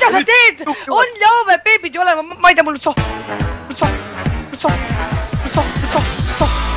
sa teed? On Jaume, beebid ju olema, ma ei tea, mul soh.